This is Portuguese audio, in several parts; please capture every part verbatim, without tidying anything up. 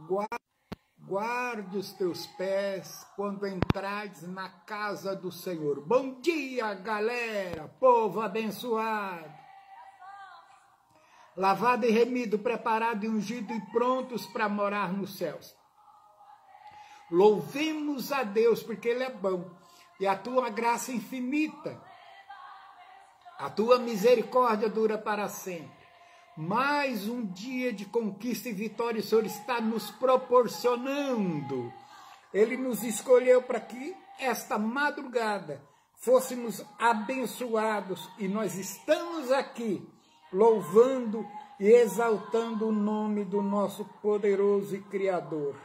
guarde os teus pés quando entrares na casa do Senhor. Bom dia, galera, povo abençoado. Lavado e remido, preparado e ungido e prontos para morar nos céus. Louvemos a Deus porque Ele é bom e a tua graça infinita, a tua misericórdia dura para sempre. Mais um dia de conquista e vitória o Senhor está nos proporcionando. Ele nos escolheu para que esta madrugada fôssemos abençoados e nós estamos aqui louvando e exaltando o nome do nosso poderoso e Criador.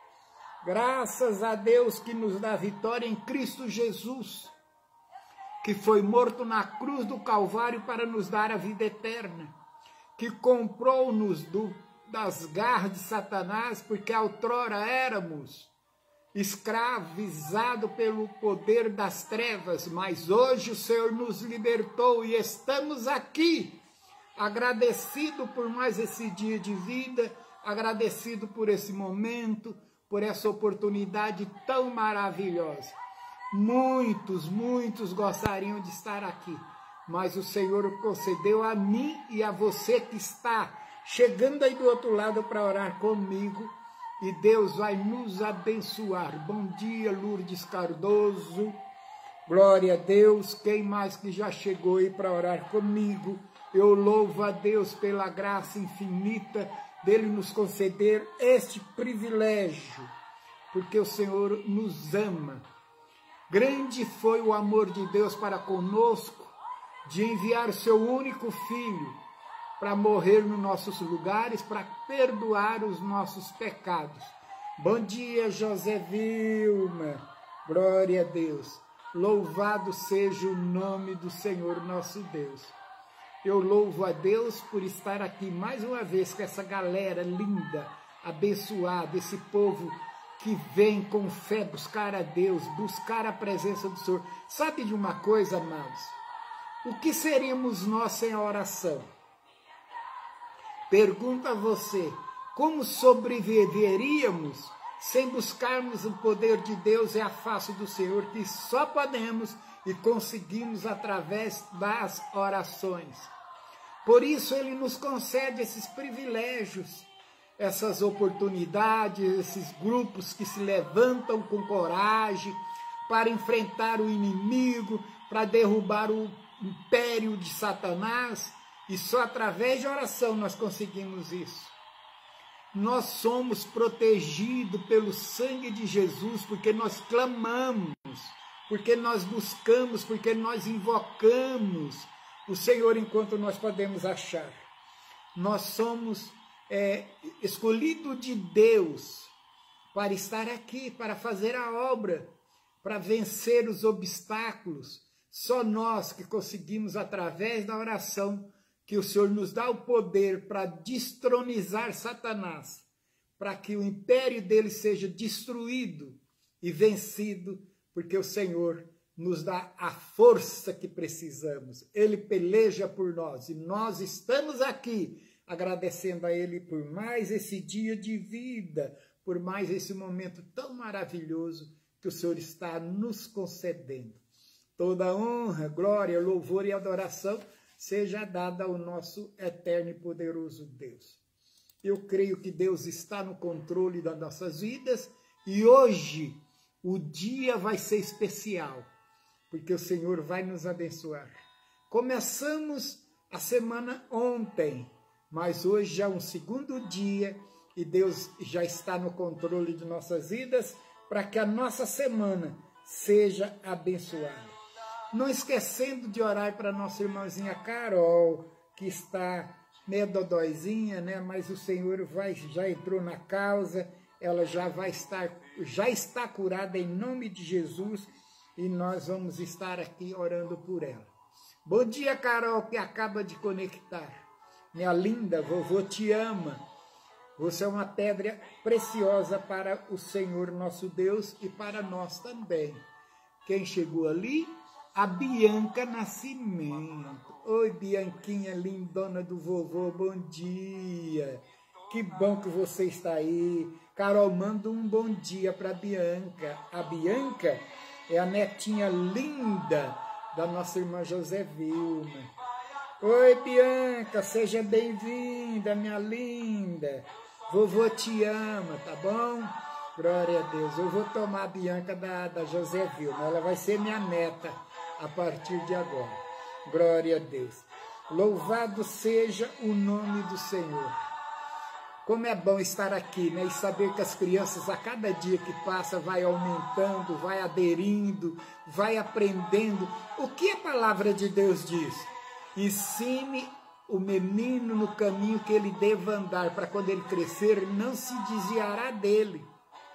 Graças a Deus que nos dá vitória em Cristo Jesus, que foi morto na cruz do Calvário para nos dar a vida eterna, que comprou-nos das garras de Satanás, porque outrora éramos escravizados pelo poder das trevas, mas hoje o Senhor nos libertou e estamos aqui, agradecido por mais esse dia de vida, agradecido por esse momento, por essa oportunidade tão maravilhosa. Muitos, muitos gostariam de estar aqui, mas o Senhor concedeu a mim e a você que está chegando aí do outro lado para orar comigo, e Deus vai nos abençoar. Bom dia, Lourdes Cardoso, glória a Deus. Quem mais que já chegou aí para orar comigo? Eu louvo a Deus pela graça infinita dele nos conceder este privilégio, porque o Senhor nos ama. Grande foi o amor de Deus para conosco, de enviar o seu único filho para morrer nos nossos lugares, para perdoar os nossos pecados. Bom dia, José Vilma, glória a Deus. Louvado seja o nome do Senhor nosso Deus. Eu louvo a Deus por estar aqui mais uma vez com essa galera linda, abençoada, esse povo que vem com fé buscar a Deus, buscar a presença do Senhor. Sabe de uma coisa, amados? O que seríamos nós sem a oração? Pergunta a você, como sobreviveríamos sem buscarmos o poder de Deus e a face do Senhor, que só podemos e conseguimos através das orações. Por isso Ele nos concede esses privilégios, essas oportunidades, esses grupos que se levantam com coragem para enfrentar o inimigo, para derrubar o império de Satanás, e só através de oração nós conseguimos isso. Nós somos protegidos pelo sangue de Jesus, porque nós clamamos, porque nós buscamos, porque nós invocamos o Senhor enquanto nós podemos achar. Nós somos é, escolhidos de Deus para estar aqui, para fazer a obra, para vencer os obstáculos. Só nós que conseguimos, através da oração, que o Senhor nos dá o poder para destronizar Satanás, para que o império dele seja destruído e vencido, porque o Senhor nos dá a força que precisamos. Ele peleja por nós e nós estamos aqui agradecendo a Ele por mais esse dia de vida, por mais esse momento tão maravilhoso que o Senhor está nos concedendo. Toda honra, glória, louvor e adoração seja dada ao nosso eterno e poderoso Deus. Eu creio que Deus está no controle das nossas vidas e hoje o dia vai ser especial, porque o Senhor vai nos abençoar. Começamos a semana ontem, mas hoje já é um segundo dia e Deus já está no controle de nossas vidas para que a nossa semana seja abençoada. Não esquecendo de orar para nossa irmãzinha Carol, que está meio dodóizinha, né? Mas o Senhor vai, já entrou na causa, ela já vai estar, já está curada em nome de Jesus e nós vamos estar aqui orando por ela. Bom dia, Carol, que acaba de conectar. Minha linda, vovô te ama. Você é uma pedra preciosa para o Senhor nosso Deus e para nós também. Quem chegou ali? A Bianca Nascimento. Oi, Bianquinha, lindona do vovô, bom dia. Que bom que você está aí. Carol, manda um bom dia para a Bianca. A Bianca é a netinha linda da nossa irmã José Vilma. Oi, Bianca, seja bem-vinda, minha linda. Vovô te ama, tá bom? Glória a Deus. Eu vou tomar a Bianca da, da José Vilma. Ela vai ser minha neta a partir de agora. Glória a Deus. Louvado seja o nome do Senhor. Como é bom estar aqui, né? E saber que as crianças, a cada dia que passa, vai aumentando, vai aderindo, vai aprendendo. O que a palavra de Deus diz? Ensine o menino no caminho que ele deva andar, para quando ele crescer, não se desviará dele.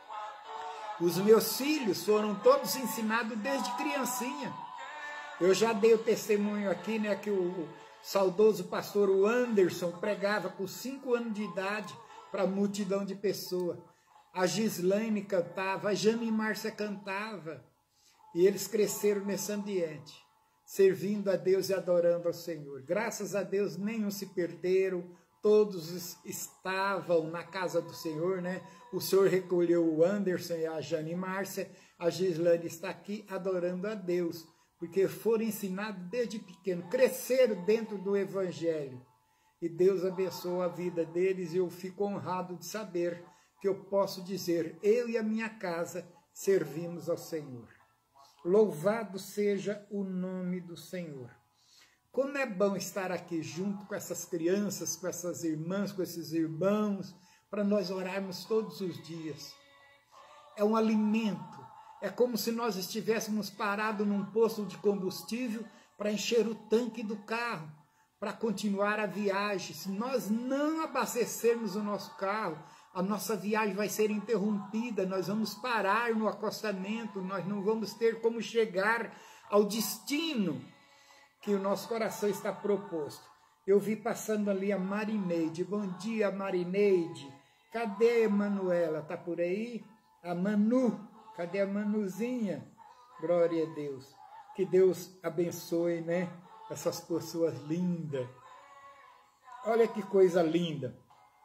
Os meus filhos foram todos ensinados desde criancinha. Eu já dei o testemunho aqui, né, que o saudoso pastor Anderson pregava com cinco anos de idade para a multidão de pessoas. A Gislaine cantava, a Jane Márcia cantava. E eles cresceram nesse ambiente, servindo a Deus e adorando ao Senhor. Graças a Deus, nenhum se perderam, todos estavam na casa do Senhor, né? O Senhor recolheu o Anderson e a Jane Márcia, a Gislaine está aqui adorando a Deus, porque foram ensinados desde pequeno, cresceram dentro do Evangelho. E Deus abençoou a vida deles e eu fico honrado de saber que eu posso dizer, eu e a minha casa servimos ao Senhor. Louvado seja o nome do Senhor. Como é bom estar aqui junto com essas crianças, com essas irmãs, com esses irmãos, para nós orarmos todos os dias. É um alimento. É como se nós estivéssemos parados num posto de combustível para encher o tanque do carro, para continuar a viagem. Se nós não abastecermos o nosso carro, a nossa viagem vai ser interrompida, nós vamos parar no acostamento, nós não vamos ter como chegar ao destino que o nosso coração está proposto. Eu vi passando ali a Marineide. Bom dia, Marineide. Cadê a Manuela? Está por aí? A Manu. Cadê a Manuzinha? Glória a Deus. Que Deus abençoe, né? Essas pessoas lindas. Olha que coisa linda.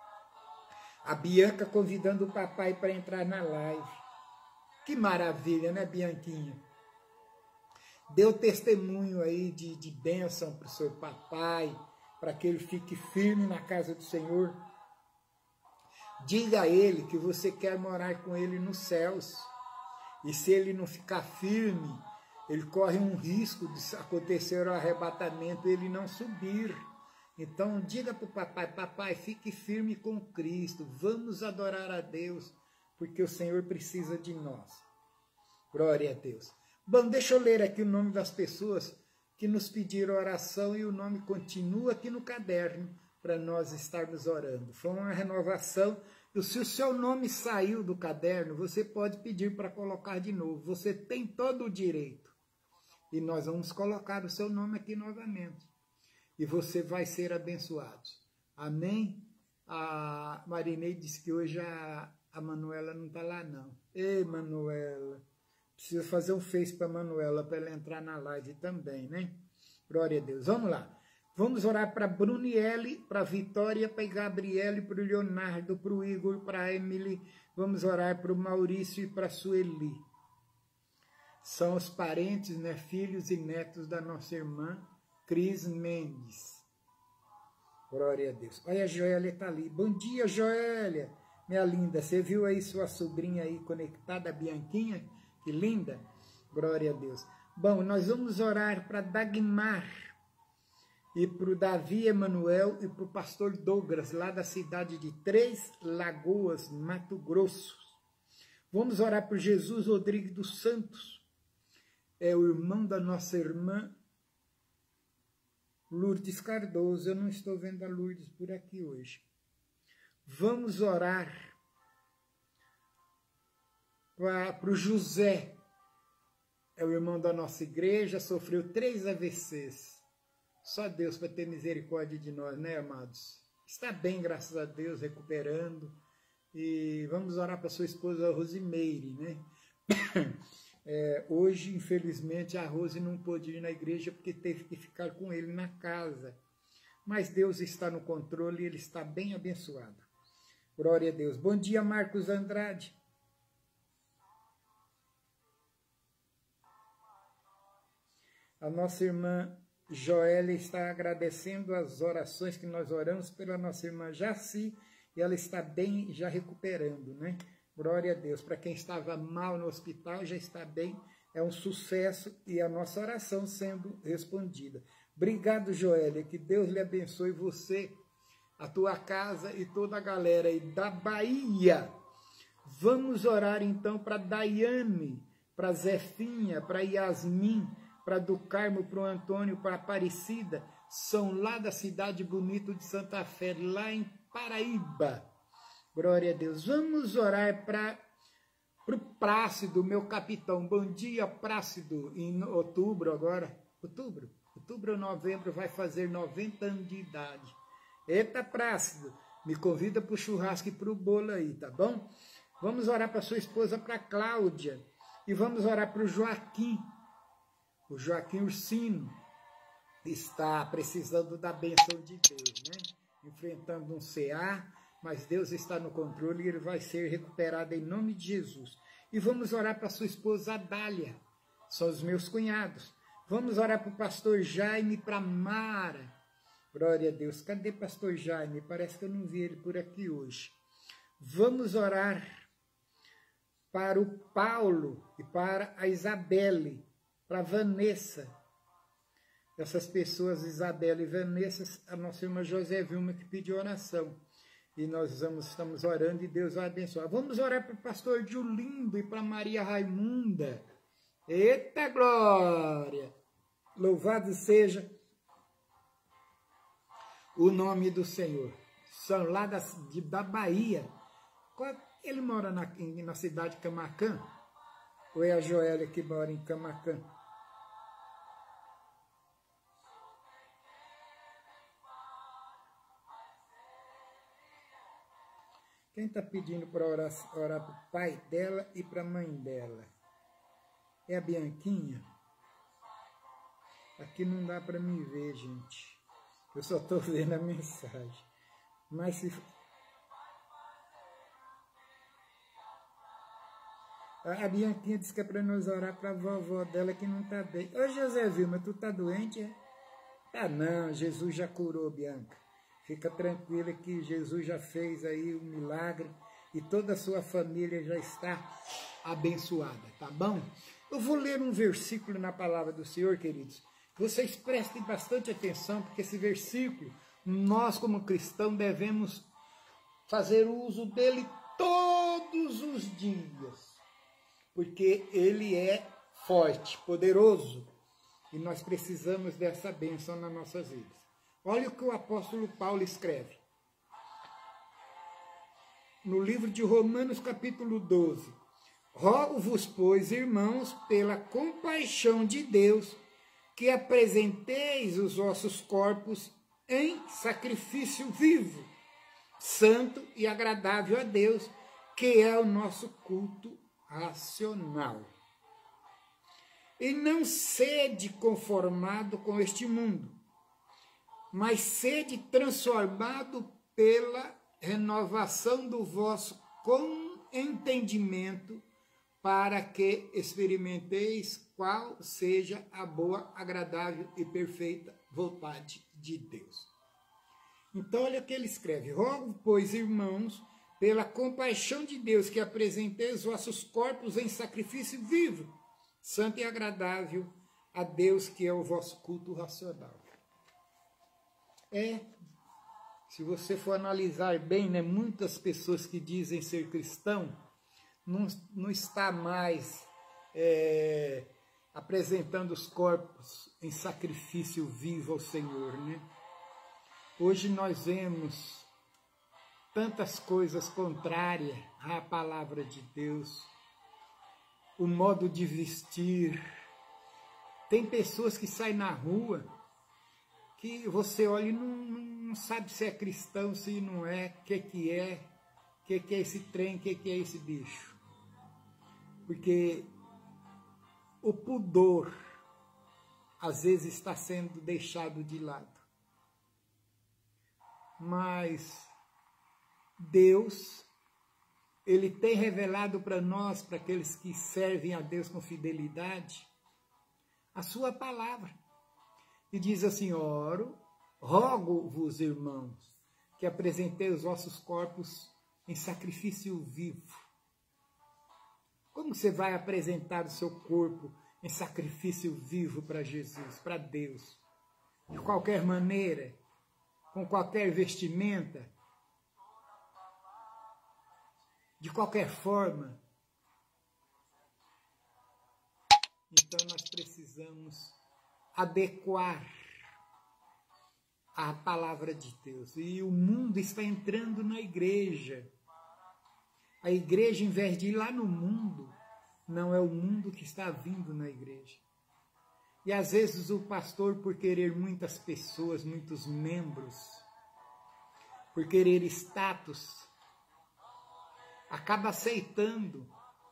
A Bianca convidando o papai para entrar na live. Que maravilha, né, Bianquinha? Deu testemunho aí de, de bênção para o seu papai, para que ele fique firme na casa do Senhor. Diga a ele que você quer morar com ele nos céus. E se ele não ficar firme, ele corre um risco de acontecer o arrebatamento e ele não subir. Então, diga para o papai, papai, fique firme com Cristo, vamos adorar a Deus, porque o Senhor precisa de nós. Glória a Deus. Bom, deixa eu ler aqui o nome das pessoas que nos pediram oração e o nome continua aqui no caderno para nós estarmos orando. Foi uma renovação. E se o seu nome saiu do caderno, você pode pedir para colocar de novo. Você tem todo o direito. E nós vamos colocar o seu nome aqui novamente. E você vai ser abençoado. Amém? A Marinei disse que hoje a, a Manuela não está lá, não. Ei, Manuela. Precisa fazer um face para a Manuela, para ela entrar na live também, né? Glória a Deus. Vamos lá. Vamos orar para a Bruniele, para a Vitória, para a Gabriele, para o Leonardo, para o Igor, para a Emily. Vamos orar para o Maurício e para a Sueli. São os parentes, né, filhos e netos da nossa irmã Cris Mendes. Glória a Deus. Olha, a Joélia está ali. Bom dia, Joélia. Minha linda, você viu aí sua sobrinha aí conectada, a Bianquinha? Que linda. Glória a Deus. Bom, nós vamos orar para Dagmar e para o Davi Emanuel e para o pastor Douglas, lá da cidade de Três Lagoas, Mato Grosso. Vamos orar por Jesus Rodrigues dos Santos. É o irmão da nossa irmã Lourdes Cardoso. Eu não estou vendo a Lourdes por aqui hoje. Vamos orar para o José. É o irmão da nossa igreja, sofreu três A V Cs. Só Deus para ter misericórdia de nós, né, amados? Está bem, graças a Deus, recuperando. E vamos orar para sua esposa Rosimeire, né? É, hoje, infelizmente, a Rose não pôde ir na igreja porque teve que ficar com ele na casa. Mas Deus está no controle e ele está bem abençoado. Glória a Deus. Bom dia, Marcos Andrade. A nossa irmã Joélia está agradecendo as orações que nós oramos pela nossa irmã Jaci, e ela está bem, já recuperando, né? Glória a Deus. Para quem estava mal no hospital, já está bem. É um sucesso e a nossa oração sendo respondida. Obrigado, Joélia. Que Deus lhe abençoe você, a tua casa e toda a galera aí da Bahia. Vamos orar então para Daiane, para Zefinha, para Yasmin, para do Carmo, para o Antônio, para Aparecida. São lá da cidade bonita de Santa Fé, lá em Paraíba. Glória a Deus. Vamos orar para o Plácido, meu capitão. Bom dia, Plácido. Em outubro agora. Outubro? Outubro ou novembro vai fazer noventa anos de idade. Eita, Plácido, me convida para o churrasco e para o bolo aí, tá bom? Vamos orar para sua esposa, para Cláudia. E vamos orar para o Joaquim. O Joaquim Ursino está precisando da bênção de Deus, né? Enfrentando um C A, mas Deus está no controle e ele vai ser recuperado em nome de Jesus. E vamos orar para sua esposa Adália, são os meus cunhados. Vamos orar para o pastor Jaime, para Mara. Glória a Deus. Cadê pastor Jaime? Parece que eu não vi ele por aqui hoje. Vamos orar para o Paulo e para a Isabelle, para a Vanessa. Essas pessoas, Isabelle e Vanessa, a nossa irmã José Vilma que pediu oração. E nós vamos, estamos orando e Deus vai abençoar. Vamos orar para o pastor Julindo e para Maria Raimunda. Eita glória! Louvado seja o nome do Senhor. São lá da, de, da Bahia. Ele mora na, na cidade de Camaquã? Ou é a Joélia que mora em Camaquã? Quem está pedindo para orar, orar para o pai dela e para a mãe dela? É a Bianquinha? Aqui não dá para me ver, gente. Eu só estou vendo a mensagem. Mas se... A Bianquinha disse que é para nós orar para a vovó dela que não está bem. Ô José Vilma, tu está doente, é? Ah não, Jesus já curou, Bianca. Fica tranquila que Jesus já fez aí um milagre e toda a sua família já está abençoada, tá bom? Eu vou ler um versículo na palavra do Senhor, queridos. Vocês prestem bastante atenção, porque esse versículo, nós como cristãos devemos fazer uso dele todos os dias, porque ele é forte, poderoso, e nós precisamos dessa bênção nas nossas vidas. Olha o que o apóstolo Paulo escreve. No livro de Romanos, capítulo doze. Rogo-vos, pois, irmãos, pela compaixão de Deus, que apresenteis os vossos corpos em sacrifício vivo, santo e agradável a Deus, que é o nosso culto racional. E não sede conformado com este mundo, mas sede transformado pela renovação do vosso entendimento, para que experimenteis qual seja a boa, agradável e perfeita vontade de Deus. Então, olha o que ele escreve. Rogo, pois, irmãos, pela compaixão de Deus, que apresenteis os vossos corpos em sacrifício vivo, santo e agradável a Deus, que é o vosso culto racional. É, se você for analisar bem, né, muitas pessoas que dizem ser cristão não, não está mais é, apresentando os corpos em sacrifício vivo ao Senhor, né? Hoje nós vemos tantas coisas contrárias à palavra de Deus, o modo de vestir. Tem pessoas que saem na rua que você olha e não, não sabe se é cristão, se não é, o que, que é, o que, que é esse trem, o que, que é esse bicho. Porque o pudor, às vezes, está sendo deixado de lado. Mas Deus, Ele tem revelado para nós, para aqueles que servem a Deus com fidelidade, a sua palavra. E diz assim: oro, rogo-vos, irmãos, que apresentei os vossos corpos em sacrifício vivo. Como você vai apresentar o seu corpo em sacrifício vivo para Jesus, para Deus? De qualquer maneira, com qualquer vestimenta, de qualquer forma. Então nós precisamos adequar a palavra de Deus. E o mundo está entrando na igreja. A igreja, em vez de ir lá no mundo, não é o mundo que está vindo na igreja. E às vezes o pastor, por querer muitas pessoas, muitos membros, por querer status, acaba aceitando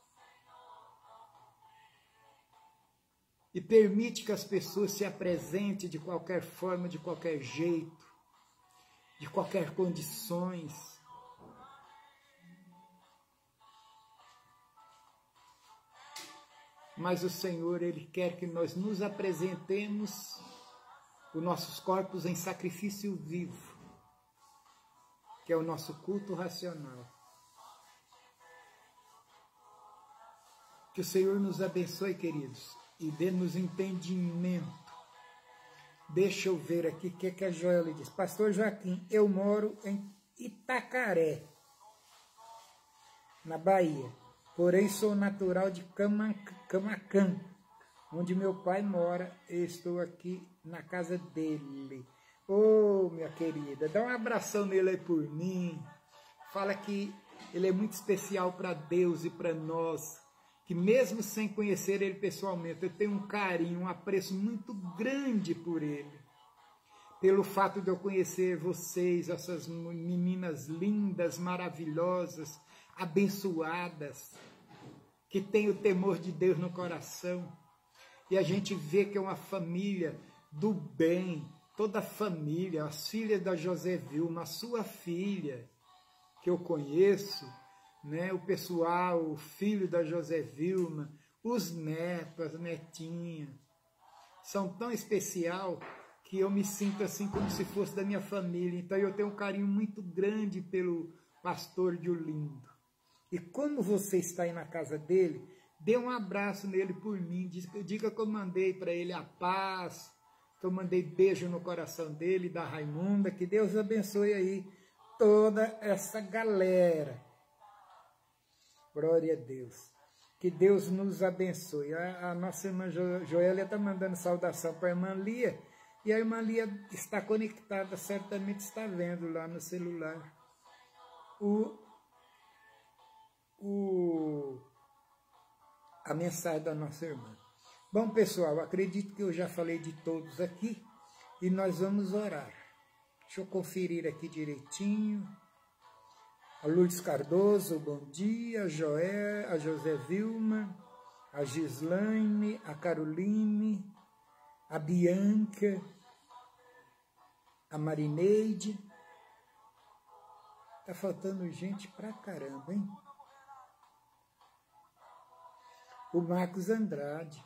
e permite que as pessoas se apresentem de qualquer forma, de qualquer jeito, de qualquer condições. Mas o Senhor, Ele quer que nós nos apresentemos os nossos corpos em sacrifício vivo, que é o nosso culto racional. Que o Senhor nos abençoe, queridos, e dê-nos entendimento. Deixa eu ver aqui o que, que a Joel diz. Pastor Joaquim, eu moro em Itacaré, na Bahia. Porém, sou natural de Camacan, onde meu pai mora, e estou aqui na casa dele. Ô, oh, minha querida, dá um abração nele aí por mim. Fala que ele é muito especial para Deus e para nós, que mesmo sem conhecer ele pessoalmente, eu tenho um carinho, um apreço muito grande por ele. Pelo fato de eu conhecer vocês, essas meninas lindas, maravilhosas, abençoadas, que tem o temor de Deus no coração, e a gente vê que é uma família do bem, toda a família, as filhas da José Vilma, a sua filha, que eu conheço, né, o pessoal, o filho da José Vilma, os netos, as netinhas, são tão especial que eu me sinto assim como se fosse da minha família. Então eu tenho um carinho muito grande pelo pastor Diolindo. E como você está aí na casa dele, dê um abraço nele por mim, diga que eu mandei para ele a paz, que eu mandei beijo no coração dele, da Raimunda, que Deus abençoe aí toda essa galera. Glória a Deus. Que Deus nos abençoe. A, a nossa irmã jo, Joélia está mandando saudação para a irmã Lia, e a irmã Lia está conectada, certamente está vendo lá no celular o O, a mensagem da nossa irmã. Bom, pessoal, acredito que eu já falei de todos aqui e nós vamos orar. Deixa eu conferir aqui direitinho. A Lourdes Cardoso, bom dia. A Joé, a José Vilma, a Gislaine, a Caroline, a Bianca, a Marineide. Tá faltando gente pra caramba, hein? O Marcos Andrade.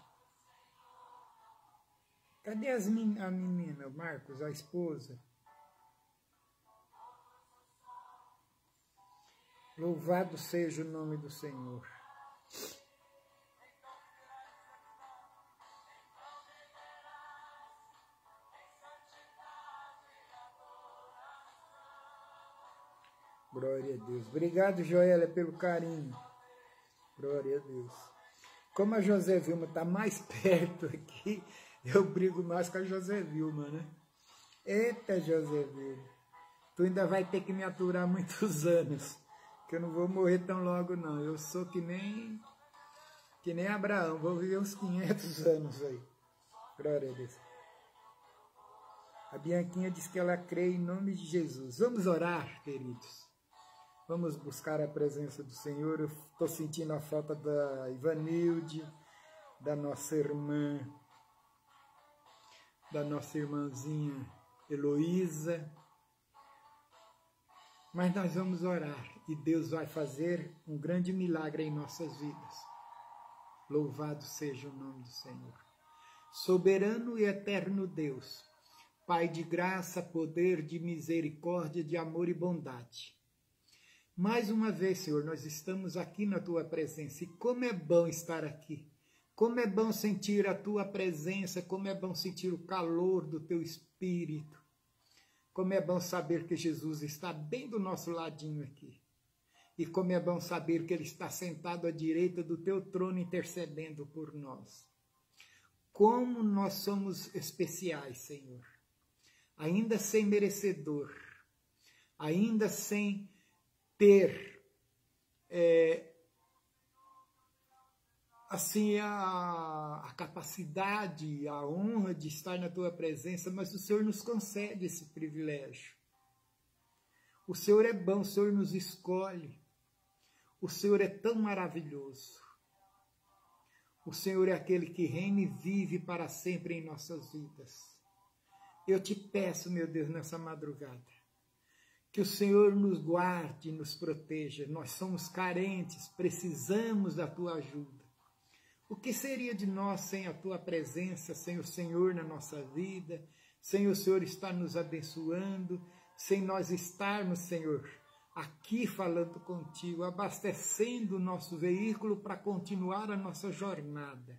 Cadê as men a menina, o Marcos, a esposa? Louvado seja o nome do Senhor. Glória a Deus. Obrigado, Joélia, pelo carinho. Glória a Deus. Como a José Vilma está mais perto aqui, eu brigo mais com a José Vilma, né? Eita, José Vilma, tu ainda vai ter que me aturar muitos anos, que eu não vou morrer tão logo, não. Eu sou que nem, que nem Abraão, vou viver uns quinhentos anos aí. Glória a Deus. A Bianquinha diz que ela crê em nome de Jesus. Vamos orar, queridos. Vamos buscar a presença do Senhor. Eu estou sentindo a falta da Ivanilde, da nossa irmã, da nossa irmãzinha Heloísa. Mas nós vamos orar e Deus vai fazer um grande milagre em nossas vidas. Louvado seja o nome do Senhor. Soberano e eterno Deus, Pai de graça, poder, de misericórdia, de amor e bondade. Mais uma vez, Senhor, nós estamos aqui na Tua presença e como é bom estar aqui. Como é bom sentir a Tua presença, como é bom sentir o calor do Teu Espírito. Como é bom saber que Jesus está bem do nosso ladinho aqui. E como é bom saber que Ele está sentado à direita do Teu trono intercedendo por nós. Como nós somos especiais, Senhor. Ainda sem merecedor, ainda sem ter é, assim a, a capacidade, a honra de estar na Tua presença, mas o Senhor nos concede esse privilégio. O Senhor é bom, o Senhor nos escolhe. O Senhor é tão maravilhoso. O Senhor é aquele que reina e vive para sempre em nossas vidas. Eu te peço, meu Deus, nessa madrugada, que o Senhor nos guarde e nos proteja. Nós somos carentes, precisamos da Tua ajuda. O que seria de nós sem a Tua presença, sem o Senhor na nossa vida, sem o Senhor estar nos abençoando, sem nós estarmos, Senhor, aqui falando contigo, abastecendo o nosso veículo para continuar a nossa jornada.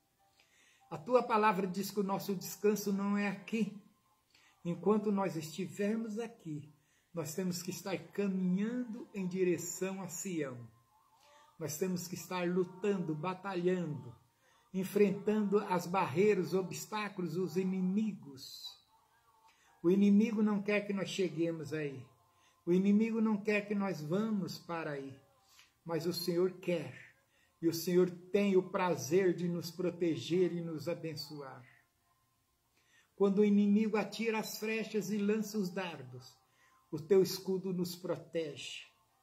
A Tua palavra diz que o nosso descanso não é aqui. Enquanto nós estivermos aqui, nós temos que estar caminhando em direção a Sião. Nós temos que estar lutando, batalhando, enfrentando as barreiras, os obstáculos, os inimigos. O inimigo não quer que nós cheguemos aí. O inimigo não quer que nós vamos para aí. Mas o Senhor quer. E o Senhor tem o prazer de nos proteger e nos abençoar. Quando o inimigo atira as flechas e lança os dardos, o Teu escudo nos protege.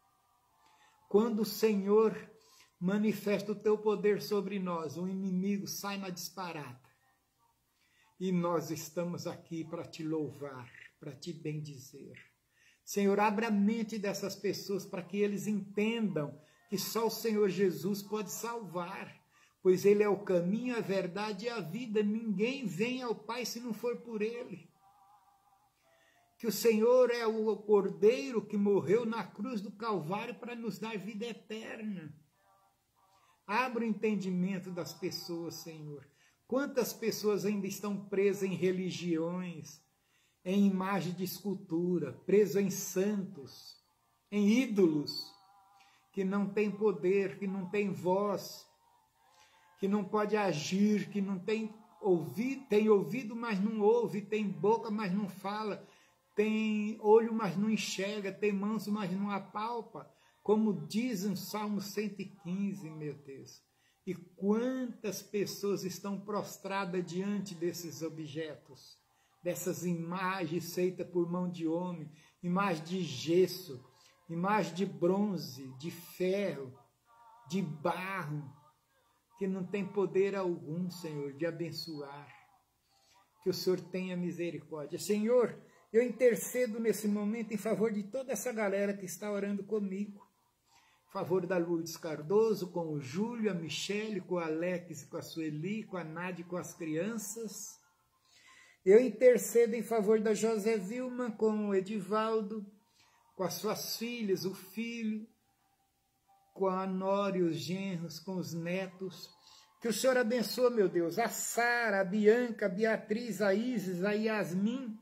Quando o Senhor manifesta o Teu poder sobre nós, o inimigo sai na disparada. E nós estamos aqui para Te louvar, para Te bendizer. Senhor, abra a mente dessas pessoas para que eles entendam que só o Senhor Jesus pode salvar. Pois Ele é o caminho, a verdade e a vida. Ninguém vem ao Pai se não for por Ele. Que o Senhor é o Cordeiro que morreu na cruz do Calvário para nos dar vida eterna. Abra o entendimento das pessoas, Senhor. Quantas pessoas ainda estão presas em religiões, em imagem de escultura, presas em santos, em ídolos, que não têm poder, que não têm voz, que não pode agir, que não tem ouvido, tem ouvido, mas não ouve, tem boca, mas não fala, tem olho, mas não enxerga, tem mãos, mas não apalpa, como diz em Salmo cento e quinze, meu Deus. E quantas pessoas estão prostradas diante desses objetos, dessas imagens feitas por mão de homem, imagens de gesso, imagens de bronze, de ferro, de barro, que não tem poder algum, Senhor, de abençoar. Que o Senhor tenha misericórdia. Senhor, eu intercedo nesse momento em favor de toda essa galera que está orando comigo. Em favor da Lourdes Cardoso, com o Júlio, a Michele, com o Alex, com a Sueli, com a Nádia, com as crianças. Eu intercedo em favor da José Vilma, com o Edivaldo, com as suas filhas, o filho, com a Nora e os genros, com os netos. Que o Senhor abençoe, meu Deus, a Sara, a Bianca, a Beatriz, a Isis, a Yasmin,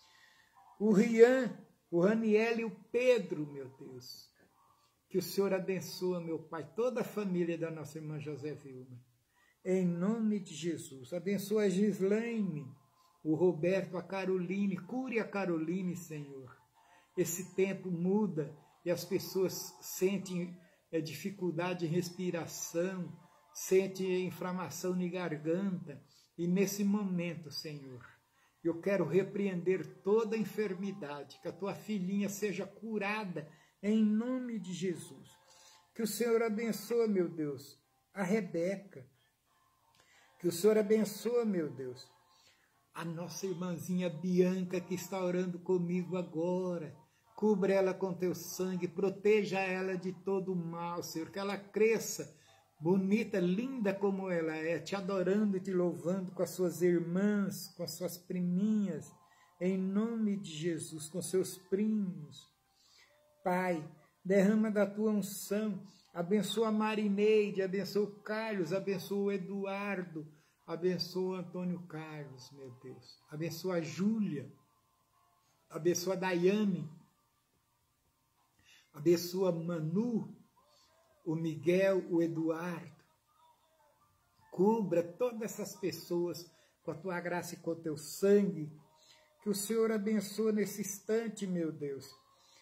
o Rian, o Raniel e o Pedro, meu Deus. Que o Senhor abençoe, meu Pai, toda a família da nossa irmã José Vilma. Em nome de Jesus. Abençoa a Gislaine, o Roberto, a Caroline. Cure a Caroline, Senhor. Esse tempo muda e as pessoas sentem é, dificuldade de respiração, sentem inflamação na garganta. E nesse momento, Senhor, eu quero repreender toda a enfermidade, que a tua filhinha seja curada em nome de Jesus. Que o Senhor abençoe, meu Deus, a Rebeca. Que o Senhor abençoe, meu Deus, a nossa irmãzinha Bianca, que está orando comigo agora. cubra ela com teu sangue, proteja ela de todo o mal, Senhor, que ela cresça bonita, linda como ela é, te adorando e te louvando com as suas irmãs, com as suas priminhas, em nome de Jesus, com seus primos. Pai, derrama da tua unção, abençoa a Marineide, abençoa o Carlos, abençoa o Eduardo, abençoa o Antônio Carlos, meu Deus, abençoa a Júlia, abençoa a Daiane, abençoa a Manu, o Miguel, o Eduardo. Cubra todas essas pessoas com a tua graça e com o teu sangue. Que o Senhor abençoe nesse instante, meu Deus.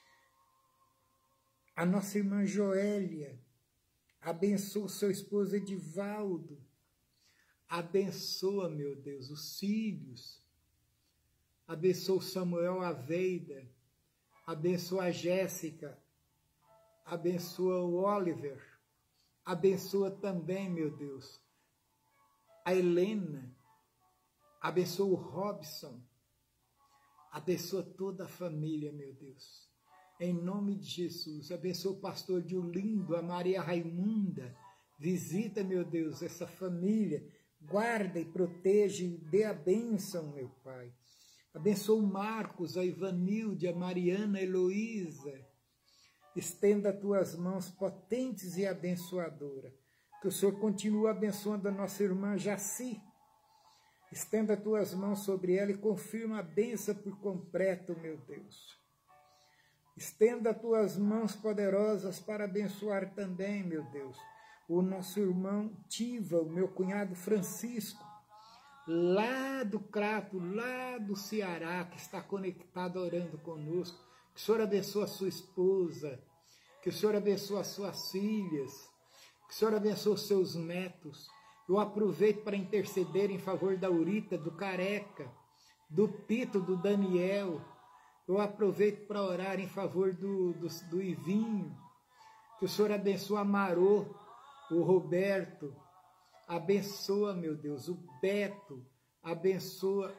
A nossa irmã Joélia. Abençoa o seu esposo Edivaldo. Abençoa, meu Deus, os filhos. Abençoa o Samuel Aveida. Abençoa a Jéssica. Abençoa o Oliver, abençoa também, meu Deus, a Helena, abençoa o Robson, abençoa toda a família, meu Deus, em nome de Jesus, abençoa o pastor Diolindo, a Maria Raimunda, visita, meu Deus, essa família, guarda e proteja e dê a bênção, meu Pai, abençoa o Marcos, a Ivanilde, a Mariana, a Heloísa. Estenda as tuas mãos potentes e abençoadoras. Que o Senhor continue abençoando a nossa irmã Jaci. Estenda as tuas mãos sobre ela e confirma a bênção por completo, meu Deus. Estenda as tuas mãos poderosas para abençoar também, meu Deus, o nosso irmão Tiva, o meu cunhado Francisco, lá do Crato, lá do Ceará, que está conectado orando conosco. Que o Senhor abençoe a sua esposa, que o Senhor abençoe as suas filhas, que o Senhor abençoe os seus netos. Eu aproveito para interceder em favor da Urita, do Careca, do Pito, do Daniel. Eu aproveito para orar em favor do, do, do Ivinho. Que o Senhor abençoe a Marô, o Roberto. Abençoa, meu Deus, o Beto. Abençoa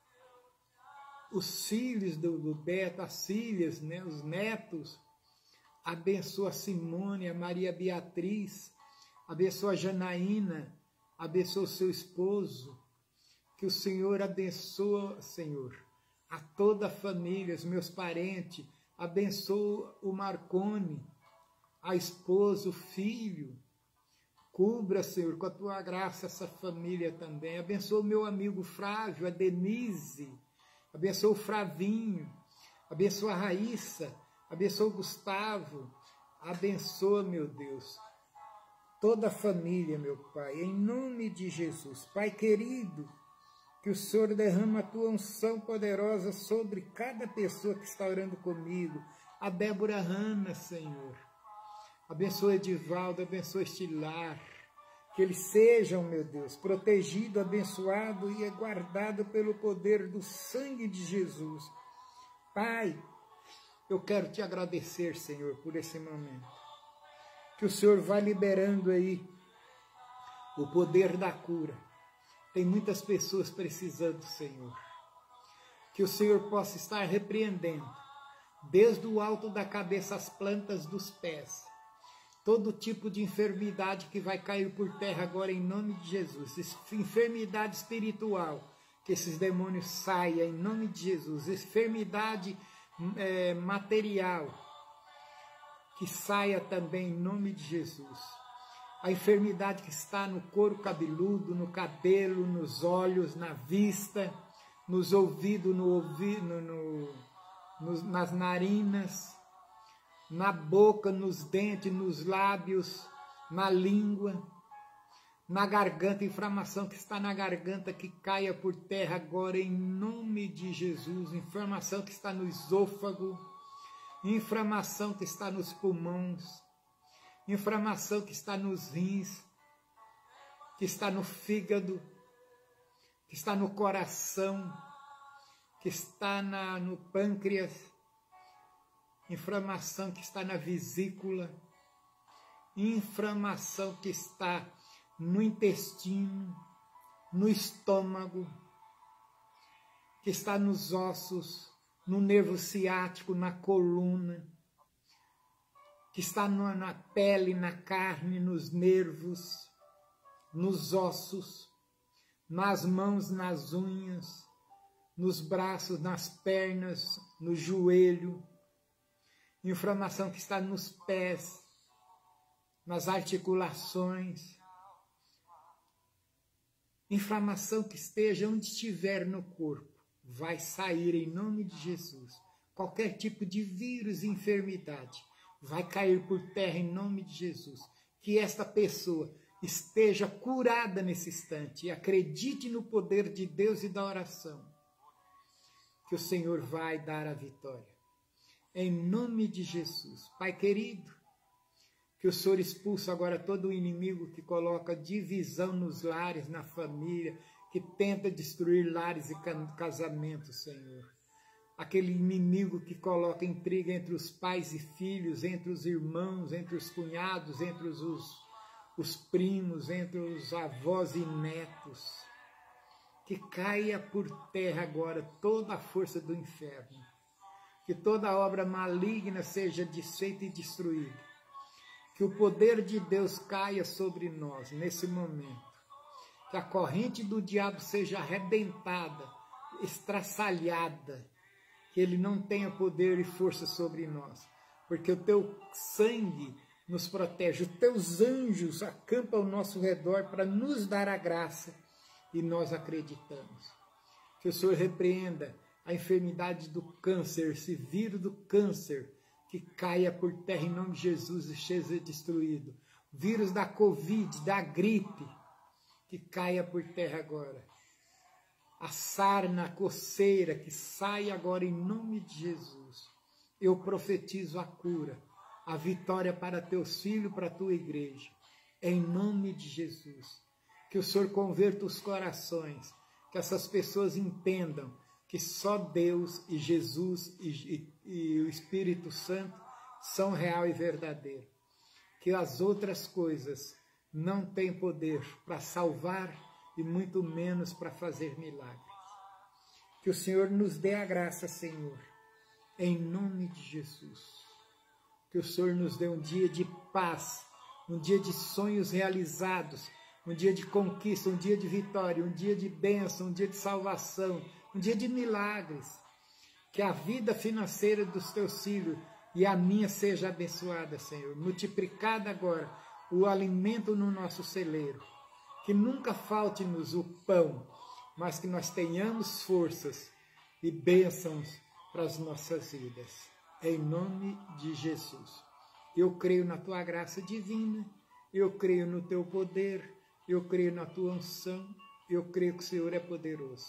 os filhos do, do Beto, as filhas, né, os netos. Abençoa a Simone, a Maria Beatriz. Abençoa a Janaína. Abençoa o seu esposo. Que o Senhor abençoa, Senhor, a toda a família, os meus parentes. Abençoa o Marcone, a esposa, o filho. Cubra, Senhor, com a tua graça essa família também. Abençoa o meu amigo Flávio, a Denise. Abençoa o Fravinho, abençoa a Raíssa, abençoa o Gustavo, abençoa, meu Deus, toda a família, meu Pai, em nome de Jesus. Pai querido, que o Senhor derrama a tua unção poderosa sobre cada pessoa que está orando comigo. A Débora Hanna, Senhor, abençoa Edivaldo, abençoa este lar. Que eles sejam, meu Deus, protegidos, abençoados e guardados pelo poder do sangue de Jesus. Pai, eu quero te agradecer, Senhor, por esse momento. Que o Senhor vá liberando aí o poder da cura. Tem muitas pessoas precisando, Senhor. Que o Senhor possa estar repreendendo, desde o alto da cabeça às plantas dos pés, todo tipo de enfermidade que vai cair por terra agora em nome de Jesus. Enfermidade espiritual, que esses demônios saiam em nome de Jesus. Enfermidade é, material, que saia também em nome de Jesus. A enfermidade que está no couro cabeludo, no cabelo, nos olhos, na vista, nos ouvidos, no ouvido, no, no, no, nas narinas, na boca, nos dentes, nos lábios, na língua, na garganta, inflamação que está na garganta, que caia por terra agora em nome de Jesus, inflamação que está no esôfago, inflamação que está nos pulmões, inflamação que está nos rins, que está no fígado, que está no coração, que está na, no pâncreas, inflamação que está na vesícula, inflamação que está no intestino, no estômago, que está nos ossos, no nervo ciático, na coluna, que está na pele, na carne, nos nervos, nos ossos, nas mãos, nas unhas, nos braços, nas pernas, no joelho, inflamação que está nos pés, nas articulações, inflamação que esteja onde estiver no corpo, vai sair em nome de Jesus. Qualquer tipo de vírus e enfermidade vai cair por terra em nome de Jesus. Que esta pessoa esteja curada nesse instante e acredite no poder de Deus e da oração, que o Senhor vai dar a vitória. Em nome de Jesus. Pai querido, que o Senhor expulse agora todo o inimigo que coloca divisão nos lares, na família, que tenta destruir lares e casamentos, Senhor. Aquele inimigo que coloca intriga entre os pais e filhos, entre os irmãos, entre os cunhados, entre os, os, os primos, entre os avós e netos. Que caia por terra agora toda a força do inferno. Que toda obra maligna seja desfeita e destruída. Que o poder de Deus caia sobre nós nesse momento. Que a corrente do diabo seja arrebentada, estraçalhada. Que ele não tenha poder e força sobre nós. Porque o teu sangue nos protege. Os teus anjos acampam ao nosso redor para nos dar a graça. E nós acreditamos. Que o Senhor repreenda a enfermidade do câncer, esse vírus do câncer, que caia por terra em nome de Jesus e seja destruído. O vírus da Covid, da gripe, que caia por terra agora. A sarna, a coceira, que saia agora em nome de Jesus. Eu profetizo a cura, a vitória para teus filhos, para a tua igreja. Em nome de Jesus. Que o Senhor converta os corações, que essas pessoas entendam que só Deus e Jesus e, e, e o Espírito Santo são real e verdadeiro. Que as outras coisas não têm poder para salvar e muito menos para fazer milagres. Que o Senhor nos dê a graça, Senhor, em nome de Jesus. Que o Senhor nos dê um dia de paz, um dia de sonhos realizados, um dia de conquista, um dia de vitória, um dia de bênção, um dia de salvação, um dia de milagres. Que a vida financeira dos teus filhos e a minha seja abençoada, Senhor. Multiplicada agora o alimento no nosso celeiro. Que nunca falte-nos o pão, mas que nós tenhamos forças e bênçãos para as nossas vidas. Em nome de Jesus. Eu creio na tua graça divina, eu creio no teu poder, eu creio na tua unção, eu creio que o Senhor é poderoso.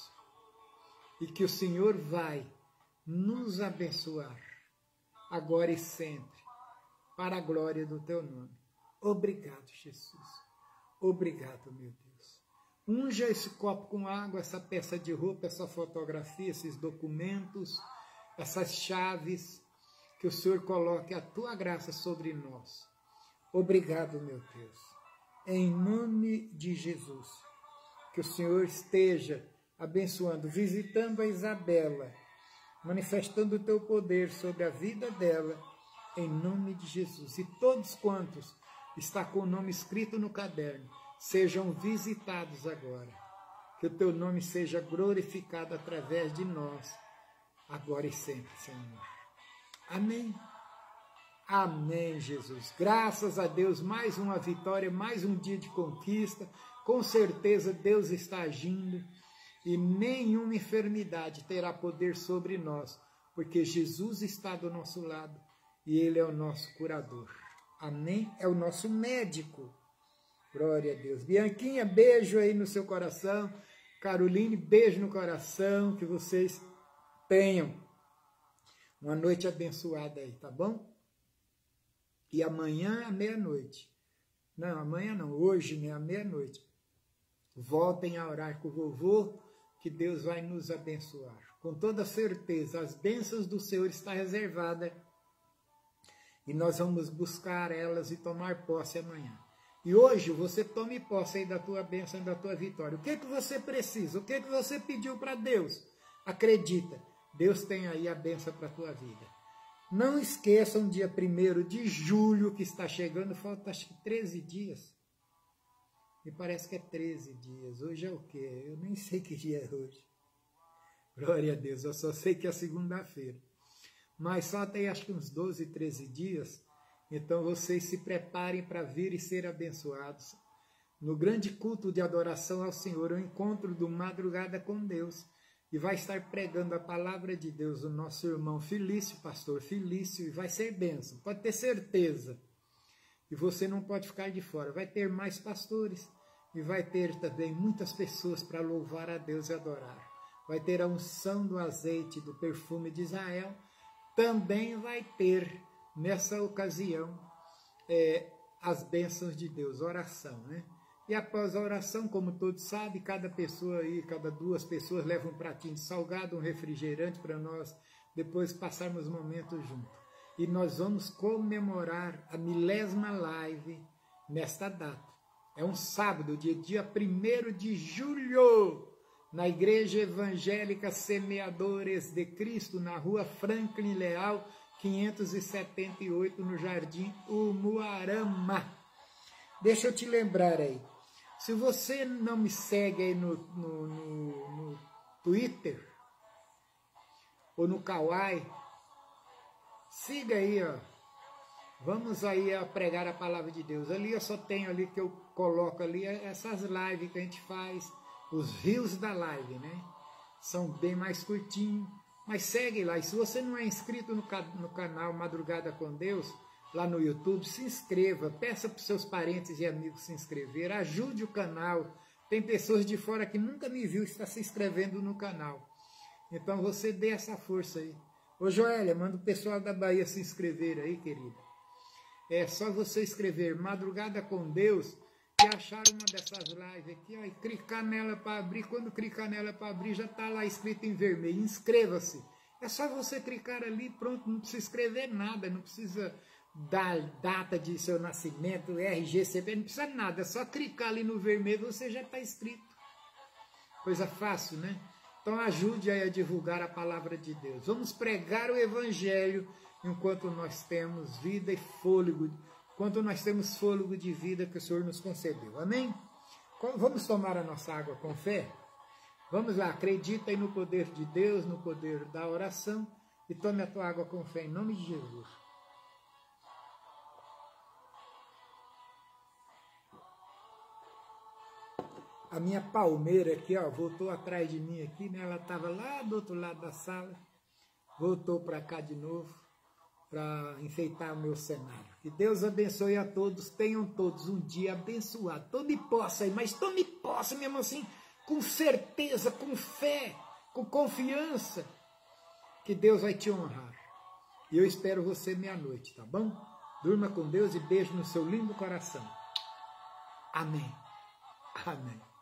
E que o Senhor vai nos abençoar, agora e sempre, para a glória do teu nome. Obrigado, Jesus. Obrigado, meu Deus. Unja esse copo com água, essa peça de roupa, essa fotografia, esses documentos, essas chaves, que o Senhor coloque a tua graça sobre nós. Obrigado, meu Deus. Em nome de Jesus, que o Senhor esteja abençoando, visitando a Isabela, manifestando o teu poder sobre a vida dela, em nome de Jesus. E todos quantos está com o nome escrito no caderno, sejam visitados agora. Que o teu nome seja glorificado através de nós, agora e sempre, Senhor. Amém. Amém, Jesus. Graças a Deus, mais uma vitória, mais um dia de conquista. Com certeza Deus está agindo e nenhuma enfermidade terá poder sobre nós, porque Jesus está do nosso lado e Ele é o nosso curador. Amém? É o nosso médico. Glória a Deus. Bianquinha, beijo aí no seu coração. Caroline, beijo no coração. Que vocês tenham uma noite abençoada aí, tá bom? E amanhã à meia-noite. Não, amanhã não, hoje, né, à meia-noite. Voltem a orar com o vovô, que Deus vai nos abençoar. Com toda certeza, as bênçãos do Senhor estão reservadas e nós vamos buscar elas e tomar posse amanhã. E hoje você tome posse aí da tua bênção e da tua vitória. O que é que você precisa? O que é que você pediu para Deus? Acredita Deus tem aí a bênção para a tua vida. Não esqueçam, dia primeiro de julho, que está chegando, falta acho que treze dias. Me parece que é treze dias. Hoje é o quê? Eu nem sei que dia é hoje. Glória a Deus, eu só sei que é segunda-feira. Mas só tem acho que uns doze, treze dias. Então vocês se preparem para vir e ser abençoados. No grande culto de adoração ao Senhor, o encontro do Madrugada com Deus. E vai estar pregando a palavra de Deus o nosso irmão Felício, pastor Felício, e vai ser bênção, pode ter certeza. E você não pode ficar de fora. Vai ter mais pastores e vai ter também muitas pessoas para louvar a Deus e adorar. Vai ter a unção do azeite, do perfume de Israel. Também vai ter, nessa ocasião, é, as bênçãos de Deus, oração, né? E após a oração, como todos sabem, cada pessoa aí, cada duas pessoas leva um pratinho de salgado, um refrigerante para nós depois passarmos momentos juntos. E nós vamos comemorar a milésima live nesta data. É um sábado, dia, dia primeiro de julho, na Igreja Evangélica Semeadores de Cristo, na rua Franklin Leal, quinhentos e setenta e oito, no Jardim Umuarama. Deixa eu te lembrar aí, se você não me segue aí no, no, no, no Twitter ou no Kawaii, siga aí, ó. Vamos aí a pregar a palavra de Deus. Ali eu só tenho ali que eu coloco ali essas lives que a gente faz, os rios da live, né? São bem mais curtinhos, mas segue lá. E se você não é inscrito no, no canal Madrugada com Deus, lá no YouTube, se inscreva, peça para os seus parentes e amigos se inscrever, ajude o canal. Tem pessoas de fora que nunca me viu, está se inscrevendo no canal. Então você dê essa força aí. Ô Joélia, manda o pessoal da Bahia se inscrever aí, querida. É só você escrever Madrugada com Deus e achar uma dessas lives aqui, ó, e clicar nela para abrir. Quando clicar nela para abrir, já está lá escrito em vermelho, inscreva-se. É só você clicar ali, pronto, não precisa escrever nada, não precisa dar data de seu nascimento, R G, C P, não precisa nada, é só clicar ali no vermelho, você já está inscrito. Coisa fácil, né? Então ajude aí a divulgar a palavra de Deus. Vamos pregar o Evangelho enquanto nós temos vida e fôlego, enquanto nós temos fôlego de vida que o Senhor nos concedeu. Amém? Vamos tomar a nossa água com fé? Vamos lá, acredita aí no poder de Deus, no poder da oração, e tome a tua água com fé, em nome de Jesus. A minha palmeira aqui, ó, voltou atrás de mim aqui, né? Ela estava lá do outro lado da sala, voltou para cá de novo, para enfeitar o meu cenário. Que Deus abençoe a todos, tenham todos um dia abençoado. Tome posse aí, mas tome posse mesmo assim, com certeza, com fé, com confiança, que Deus vai te honrar. E eu espero você meia-noite, tá bom? Durma com Deus e beijo no seu lindo coração. Amém. Amém.